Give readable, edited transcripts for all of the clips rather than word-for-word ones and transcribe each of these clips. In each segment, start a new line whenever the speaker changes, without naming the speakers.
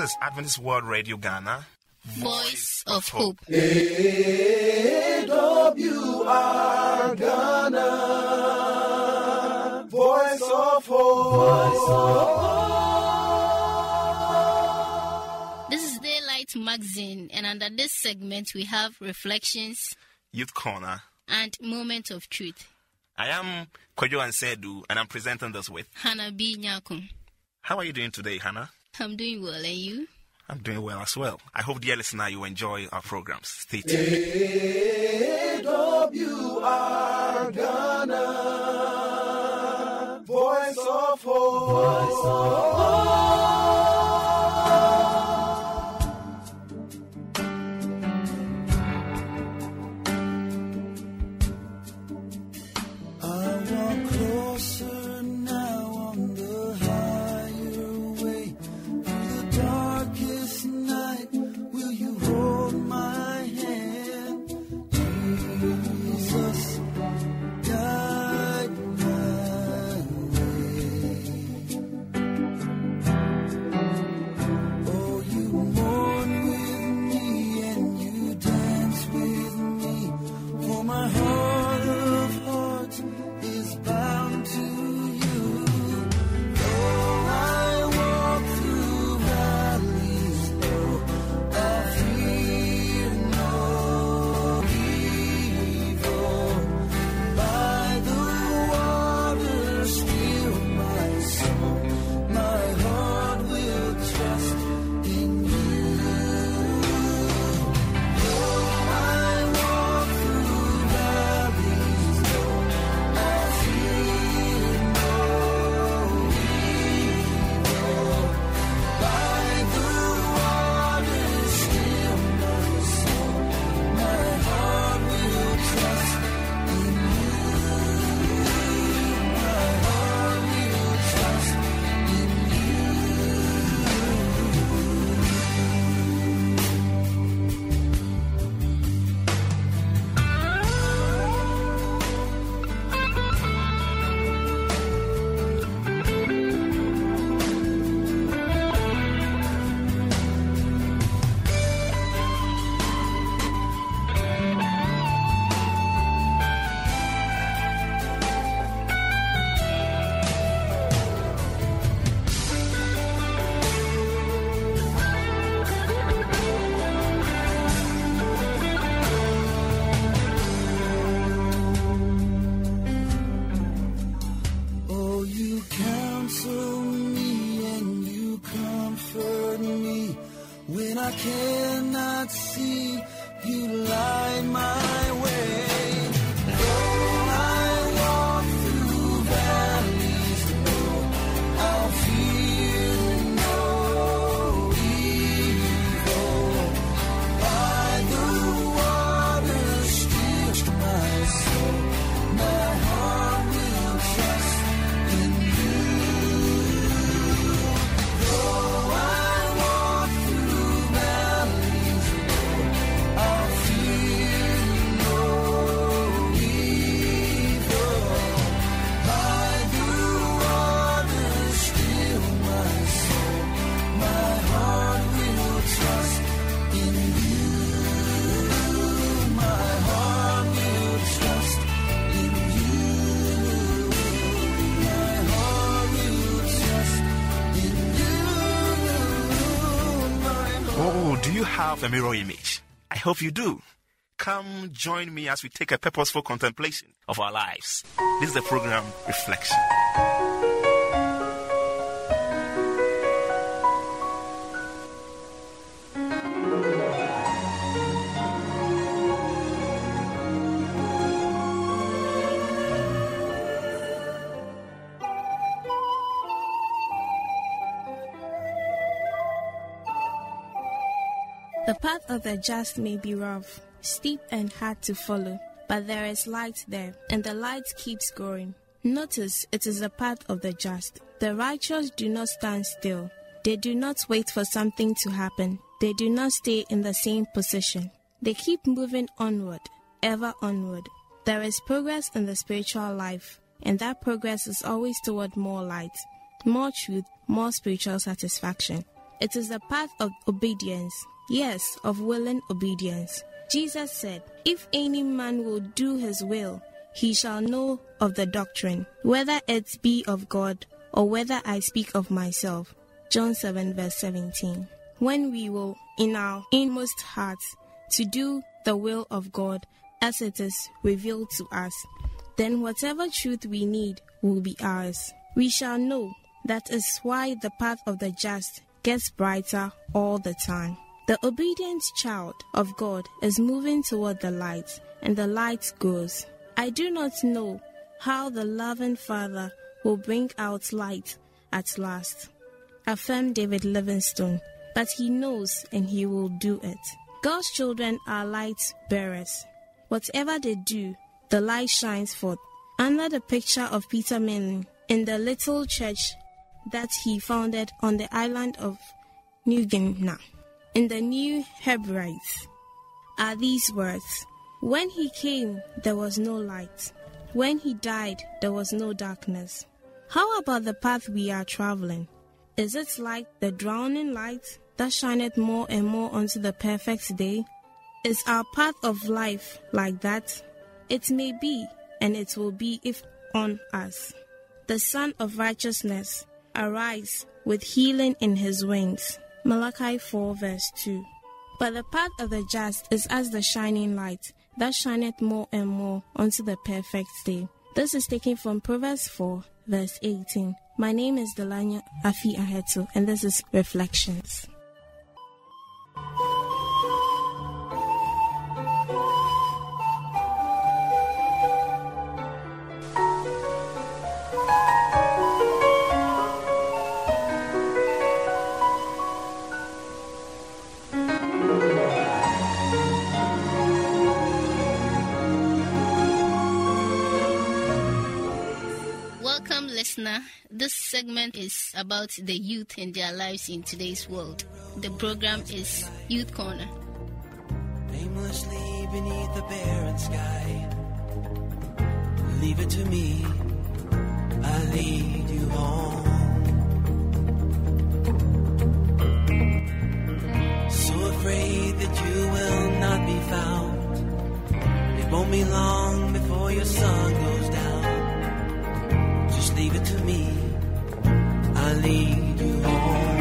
is Adventist World Radio Ghana,
Voice of Hope.
AWR Ghana, Voice of Hope.
This is Daylight Magazine, and under this segment we have Reflections,
Youth Corner,
and Moment of Truth.
I am Kojo Ansedu, and I'm presenting this with
Hannah B. Nyakun.
How are you doing today, Hannah?
I'm doing well, and you?
I'm doing well as well. I hope, dear listener, you enjoy our programs. Stay tuned.
AWR Ghana, Voice of Hope. Voice of Hope.
Have a mirror image. I hope you do. Come join me as we take a purposeful contemplation of our lives. This is the program Reflection.
The path of the just may be rough, steep and hard to follow, but there is light there, and the light keeps growing. Notice it is the path of the just. The righteous do not stand still. They do not wait for something to happen. They do not stay in the same position. They keep moving onward, ever onward. There is progress in the spiritual life, and that progress is always toward more light, more truth, more spiritual satisfaction. It is the path of obedience. Yes, of willing obedience. Jesus said, "If any man will do his will, he shall know of the doctrine, whether it be of God or whether I speak of myself." John 7 verse 17. When we will, in our inmost hearts, to do the will of God as it is revealed to us, then whatever truth we need will be ours. We shall know. That is why the path of the just gets brighter all the time. The obedient child of God is moving toward the light, and the light goes. I do not know how the loving Father will bring out light at last, affirmed David Livingstone, but he knows and he will do it. God's children are light bearers. Whatever they do, the light shines forth. Under the picture of Peter Manning in the little church that he founded on the island of New Guinea, in the New Hebrides, are these words: "When he came, there was no light. When he died, there was no darkness." How about the path we are traveling? Is it like the drowning light that shineth more and more unto the perfect day? Is our path of life like that? It may be, and it will be if on us. The Son of Righteousness arise with healing in his wings. Malachi 4 verse 2. But the path of the just is as the shining light that shineth more and more unto the perfect day. This is taken from Proverbs 4 verse 18. My name is Delanya Afi Aheto, and this is Reflections.
Listener, this segment is about the youth and their lives in today's world. The program is Youth Corner.
Aimlessly beneath the barren sky, leave it to me, I'll lead you home. So afraid that you will not be found, it won't be long before your sun goes down. Just leave it to me, I'll lead you home.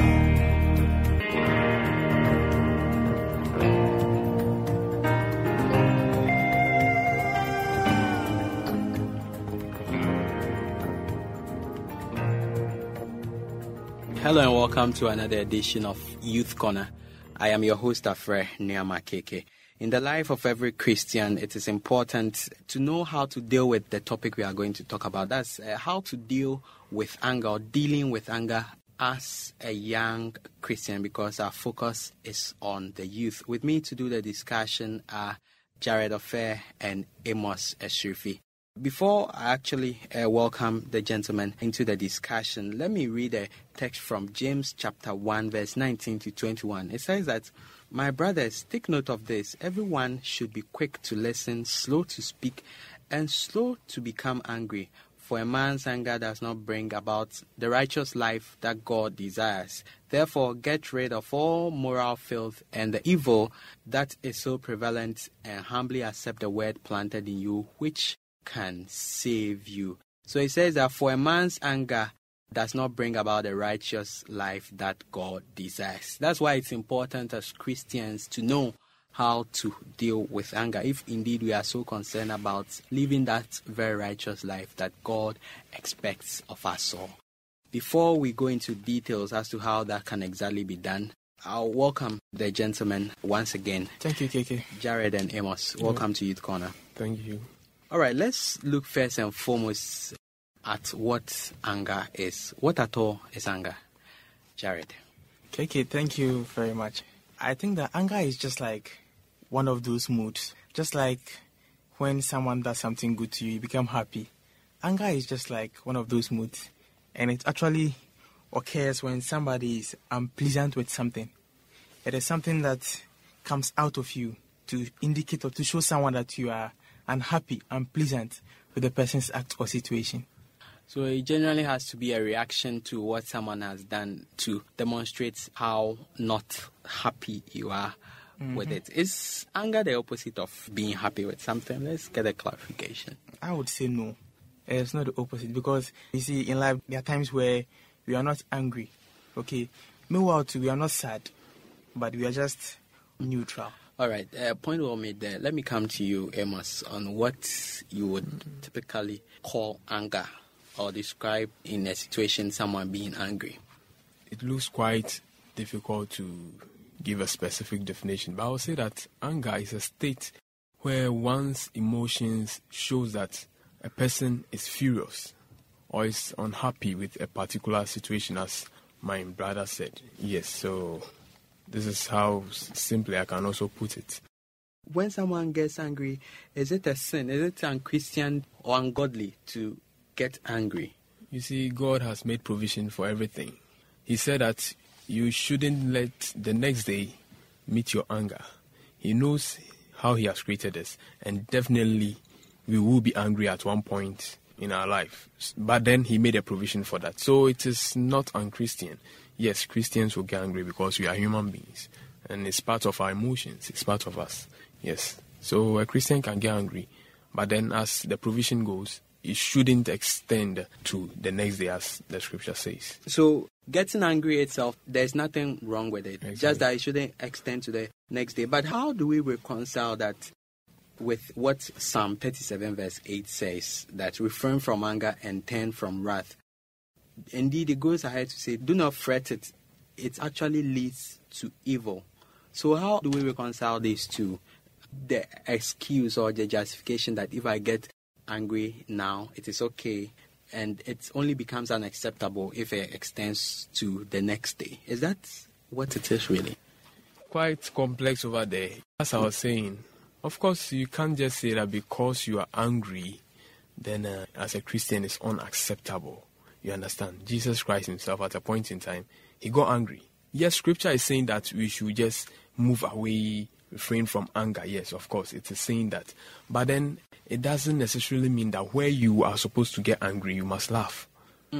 Hello and welcome to another edition of Youth Corner. I am your host, Afre Niama Keke. In the life of every Christian, it is important to know how to deal with the topic we are going to talk about. That's how to deal with anger, or dealing with anger as a young Christian, because our focus is on the youth. With me to do the discussion are Jared Ofer and Amos Esrifi. Before I actually welcome the gentlemen into the discussion, let me read a text from James chapter 1, verse 19 to 21. It says that, "My brothers, take note of this. Everyone should be quick to listen, slow to speak, and slow to become angry. For a man's anger does not bring about the righteous life that God desires. Therefore, get rid of all moral filth and the evil that is so prevalent, and humbly accept the word planted in you, which can save you." So it says that for a man's anger does not bring about a righteous life that God desires. That's why it's important as Christians to know how to deal with anger, if indeed we are so concerned about living that very righteous life that God expects of us all. Before we go into details as to how that can exactly be done, I'll welcome the gentlemen once again.
Thank you, KK.
Jared and Amos, welcome to Youth Corner.
Thank you.
All right, let's look first and foremost at what anger is. What at all is anger? Jared.
KK, thank you very much. I think that anger is just like one of those moods. Just like when someone does something good to you, you become happy. Anger is just like one of those moods. And it actually occurs when somebody is unpleasant with something. It is something that comes out of you to indicate or to show someone that you are unhappy, unpleasant with the person's act or situation.
So it generally has to be a reaction to what someone has done to demonstrate how not happy you are with it. Is anger the opposite of being happy with something? Let's get a clarification.
I would say no. It's not the opposite, because you see, in life there are times where we are not angry. Okay, meanwhile too, we are not sad, but we are just neutral.
All right, point well made there. Let me come to you, Amos, on what you would typically call anger or describe in a situation someone being angry.
It looks quite difficult to give a specific definition, but I would say that anger is a state where one's emotions shows that a person is furious or is unhappy with a particular situation, as my brother said. Yes, so this is how simply I can also put it.
When someone gets angry, is it a sin? Is it unchristian or ungodly to get angry?
You see, God has made provision for everything. He said that you shouldn't let the next day meet your anger. He knows how He has created us, and definitely we will be angry at one point in our life. But then He made a provision for that. So it is not unchristian. Yes, Christians will get angry because we are human beings, and it's part of our emotions. It's part of us. Yes. So a Christian can get angry, but then as the provision goes, it shouldn't extend to the next day, as the scripture says.
So getting angry itself, there's nothing wrong with it.
Exactly.
Just that it shouldn't extend to the next day. But how do we reconcile that with what Psalm 37 verse 8 says, that refrain from anger and turn from wrath? Indeed, it goes ahead to say, do not fret it. It actually leads to evil. So how do we reconcile these two? The excuse or the justification that if I get angry now, it is okay, and it only becomes unacceptable if it extends to the next day. Is that what it is really?
Quite complex over there. As I was saying, of course, you can't just say that because you are angry, then as a Christian it's unacceptable. You understand? Jesus Christ Himself, at a point in time, He got angry. Yes, scripture is saying that we should just move away, refrain from anger. Yes, of course, it is saying that. But then it doesn't necessarily mean that where you are supposed to get angry, you must laugh.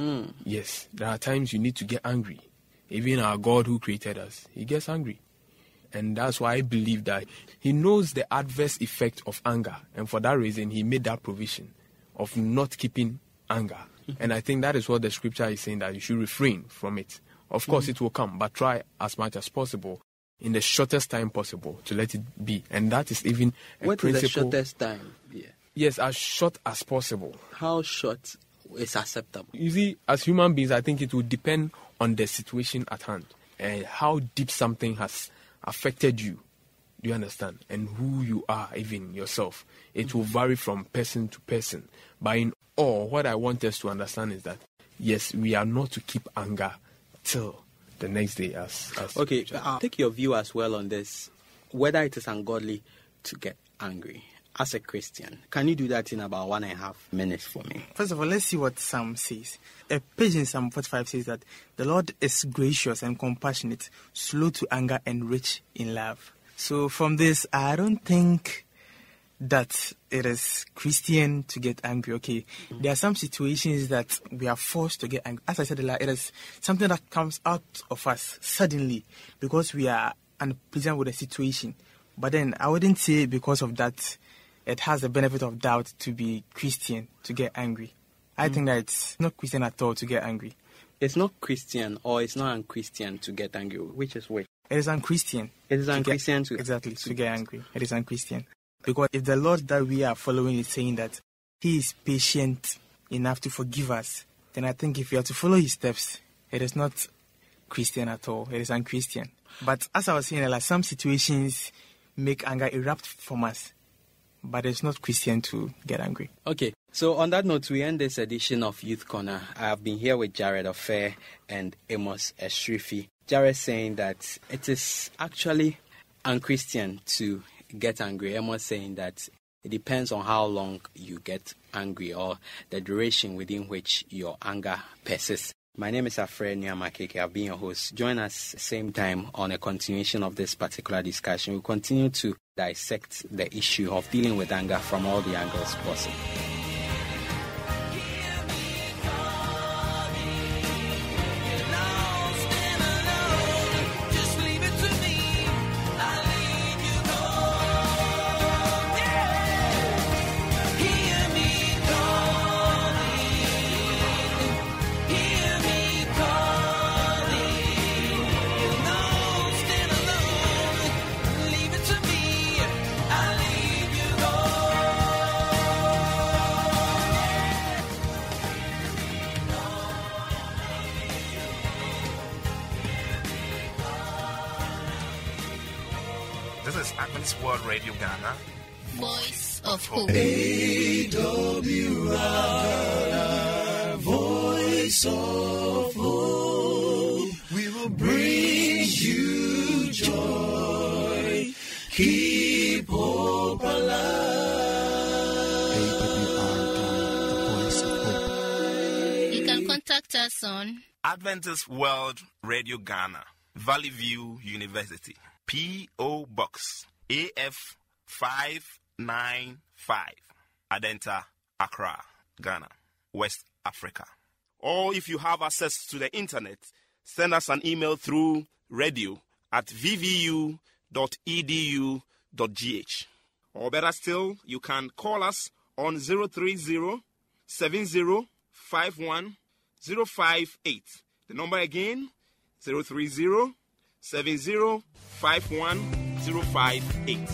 Yes, there are times you need to get angry. Even our God who created us, He gets angry. And that's why I believe that He knows the adverse effect of anger. And for that reason, He made that provision of not keeping anger. And I think that is what the scripture is saying, that you should refrain from it. Of course, it will come, but try as much as possible, in the shortest time possible, to let it be. And that is even a
what
principle.
What is the shortest time? Yeah.
Yes, as short as possible.
How short is acceptable?
You see, as human beings, I think it will depend on the situation at hand and how deep something has affected you. Do you understand? And who you are, even yourself. It will vary from person to person. But in all, what I want us to understand is that, yes, we are not to keep anger till the next day.
Okay, I'll take your view as well on this. Whether it is ungodly to get angry as a Christian. Can you do that in about 1.5 minutes for me?
First of all, let's see what Psalm says. A page in Psalm 45 says that the Lord is gracious and compassionate, slow to anger and rich in love. So from this, I don't think that it is Christian to get angry. Okay, there are some situations that we are forced to get angry. As I said earlier, it is something that comes out of us suddenly because we are unpleasant with the situation. But then I wouldn't say because of that it has the benefit of doubt to be Christian to get angry. I think that it's not Christian at all to get angry.
It's not Christian or it's not unchristian to get angry. Which is which?
It is unchristian.
It is unchristian
to get angry. It is unchristian. Because if the Lord that we are following is saying that He is patient enough to forgive us, then I think if we are to follow His steps, it is not Christian at all. It is unchristian. But as I was saying, like some situations make anger erupt from us. But it's not Christian to get angry.
Okay, so on that note, we end this edition of Youth Corner. I have been here with Jared Ofair and Amos Esrifi. Jared saying that it is actually unchristian to get angry. Amos saying that it depends on how long you get angry or the duration within which your anger persists. My name is Afre Niamakeke. I've been your host. Join us same time on a continuation of this particular discussion. We'll continue to dissect the issue of dealing with anger from all the angles possible.
This is Adventist World Radio Ghana,
Voice of Hope.
AWR, Voice of Hope. We will bring you joy. Keep hope alive.
AWR, the Voice of Hope.
You can contact us on
Adventist World Radio Ghana, Valley View University, P.O. Box AF 595, Adenta, Accra, Ghana, West Africa. Or if you have access to the internet, send us an email through radio@vvu.edu.gh. Or better still, you can call us on 030-7051-058. The number again, 030-7051-058.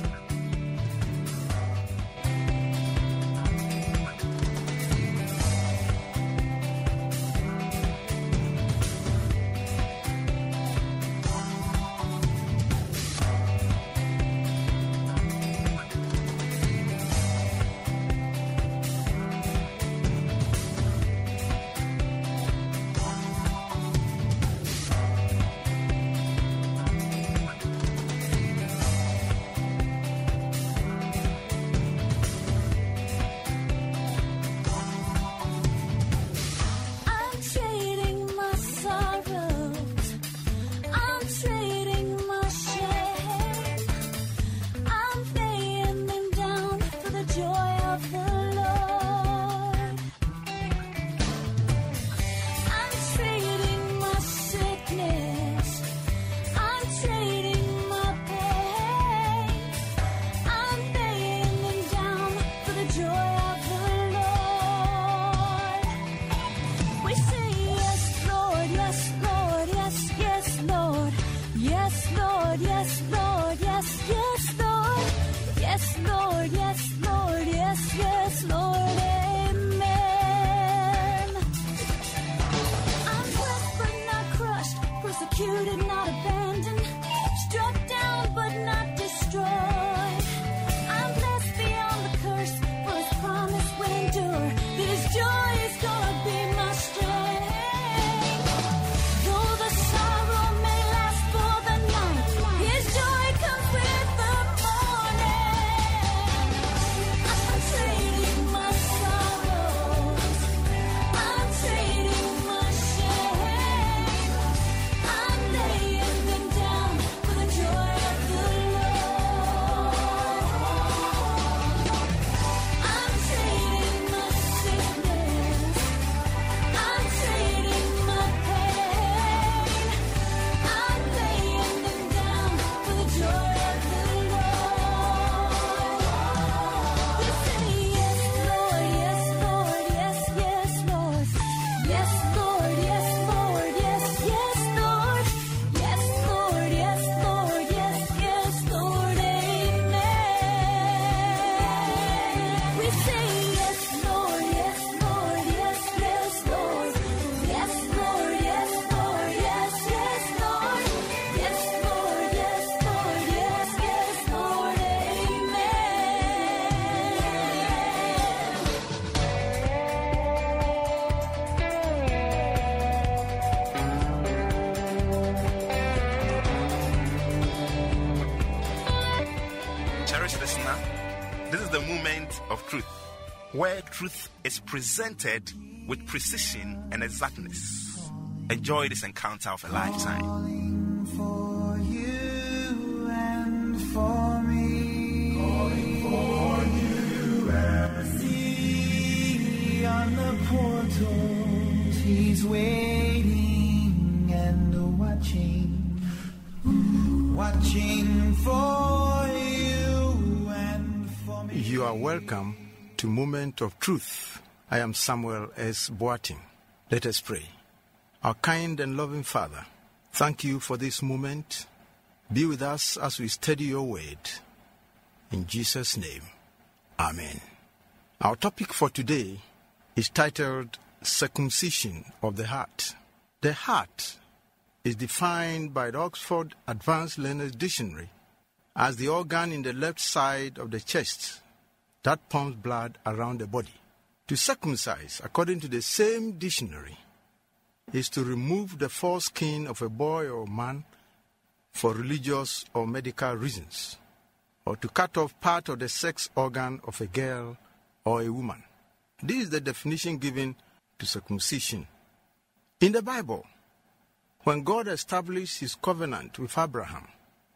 Where truth is presented with precision and exactness. Enjoy this encounter of a lifetime.
For you and for me. Calling for you and me. On the portals, he's waiting and watching. Watching for you and for me.
You are welcome to Moment of Truth. I am Samuel S. Boating. Let us pray. Our kind and loving Father, thank you for this moment. Be with us as we study your word. In Jesus' name, amen. Our topic for today is titled Circumcision of the Heart. The heart is defined by the Oxford Advanced Learner's Dictionary as the organ in the left side of the chest that pumps blood around the body. To circumcise, according to the same dictionary, is to remove the foreskin of a boy or man for religious or medical reasons, or to cut off part of the sex organ of a girl or a woman. This is the definition given to circumcision. In the Bible, when God established his covenant with Abraham,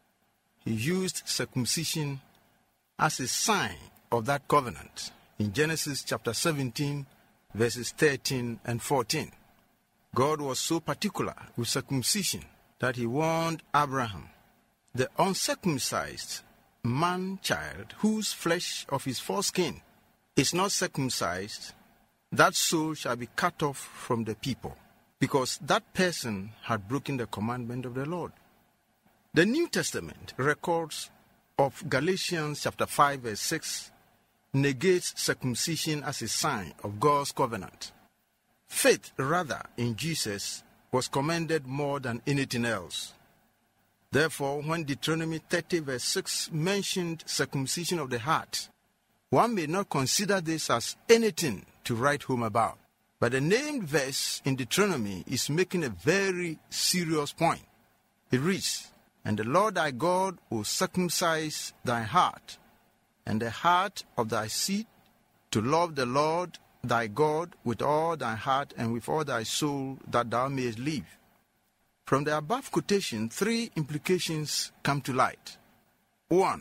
he used circumcision as a sign of that covenant in Genesis chapter 17, verses 13 and 14. God was so particular with circumcision that he warned Abraham, the uncircumcised man-child whose flesh of his foreskin is not circumcised, that soul shall be cut off from the people, because that person had broken the commandment of the Lord. The New Testament records of Galatians chapter 5 verse 6 negates circumcision as a sign of God's covenant. Faith, rather, in Jesus was commended more than anything else. Therefore, when Deuteronomy 30 verse 6 mentioned circumcision of the heart, one may not consider this as anything to write home about. But the named verse in Deuteronomy is making a very serious point. It reads, "And the Lord thy God will circumcise thy heart, and the heart of thy seed, to love the Lord thy God with all thy heart and with all thy soul, that thou mayest live." From the above quotation, three implications come to light. 1.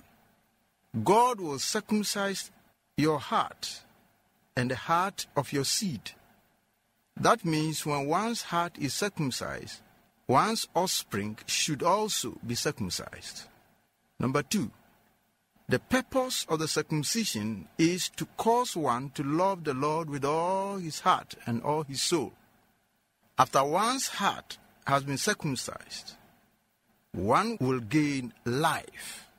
God will circumcise your heart and the heart of your seed. That means when one's heart is circumcised, one's offspring should also be circumcised. Number 2, the purpose of the circumcision is to cause one to love the Lord with all his heart and all his soul. After one's heart has been circumcised, one will gain life.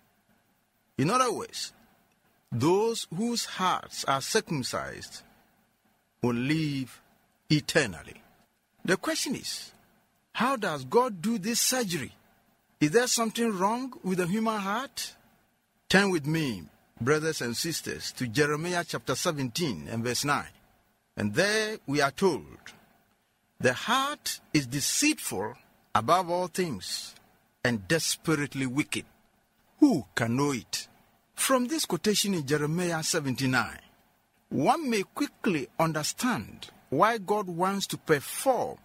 In other words, those whose hearts are circumcised will live eternally. The question is, how does God do this surgery? Is there something wrong with the human heart? Turn with me, brothers and sisters, to Jeremiah chapter 17 and verse 9. And there we are told, "The heart is deceitful above all things and desperately wicked. Who can know it?" From this quotation in Jeremiah 79, one may quickly understand why God wants to perform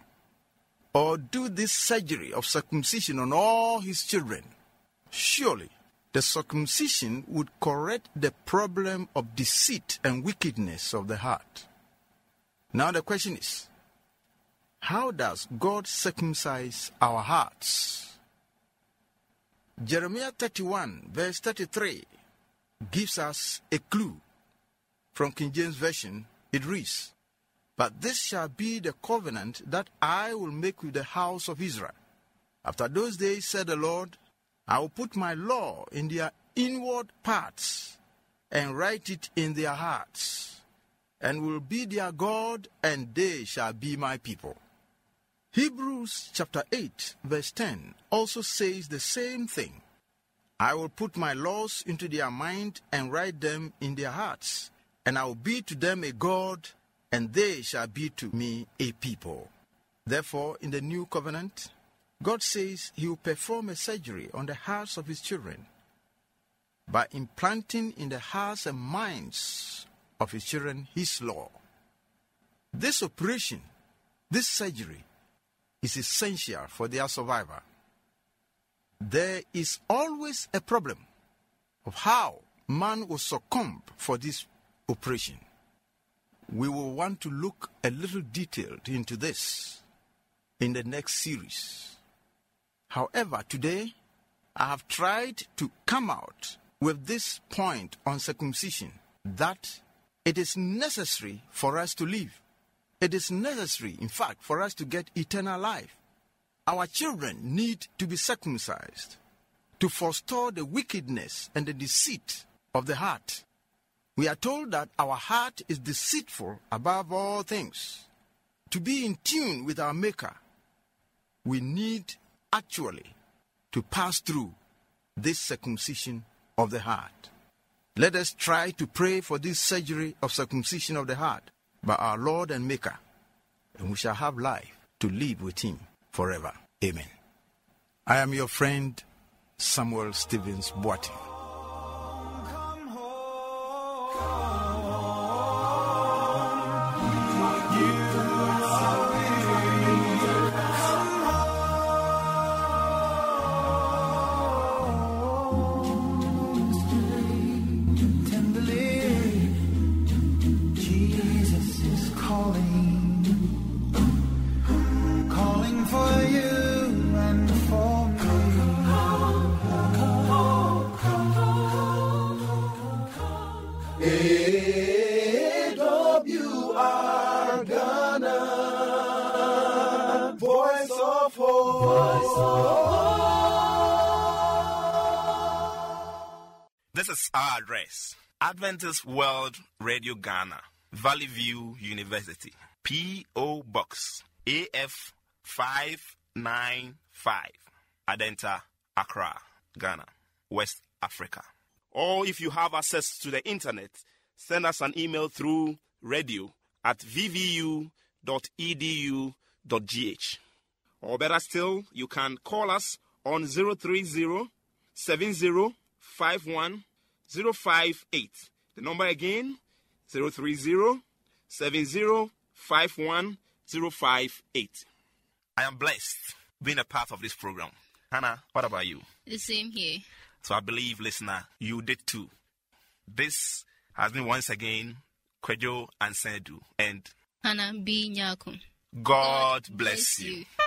or do this surgery of circumcision on all his children. Surely, the circumcision would correct the problem of deceit and wickedness of the heart. Now the question is, how does God circumcise our hearts? Jeremiah 31 verse 33 gives us a clue. From King James Version, it reads, "But this shall be the covenant that I will make with the house of Israel. After those days, said the Lord, I will put my law in their inward parts and write it in their hearts, and will be their God, and they shall be my people." Hebrews chapter 8 verse 10 also says the same thing. "I will put my laws into their mind and write them in their hearts, and I will be to them a God, and they shall be to me a people." Therefore, in the new covenant, God says he will perform a surgery on the hearts of his children by implanting in the hearts and minds of his children his law. This operation, this surgery, is essential for their survival. There is always a problem of how man will succumb for this operation. We will want to look a little detailed into this in the next series. However, today, I have tried to come out with this point on circumcision, that it is necessary for us to live. It is necessary, in fact, for us to get eternal life. Our children need to be circumcised to forestall the wickedness and the deceit of the heart. We are told that our heart is deceitful above all things. To be in tune with our Maker, we need actually to pass through this circumcision of the heart. Let us try to pray for this surgery of circumcision of the heart by our Lord and Maker, and we shall have life to live with him forever. Amen. I am your friend, Samuel Stevens Boateng.
AWR Ghana, Voice of Hope.
This is our address: Adventist World Radio Ghana, Valley View University, P.O. Box AF 595, Adenta, Accra, Ghana, West Africa. Or if you have access to the internet, send us an email through radio@vvu.edu.gh. Or better still, you can call us on 030-7051-058. The number again, 030-7051-058. I am blessed being a part of this program. Hannah, what about you?
The same here.
So I believe, listener, you did too. This has been once again Kwejo Ansedu and
Hannah B. Nyakun.
God bless you.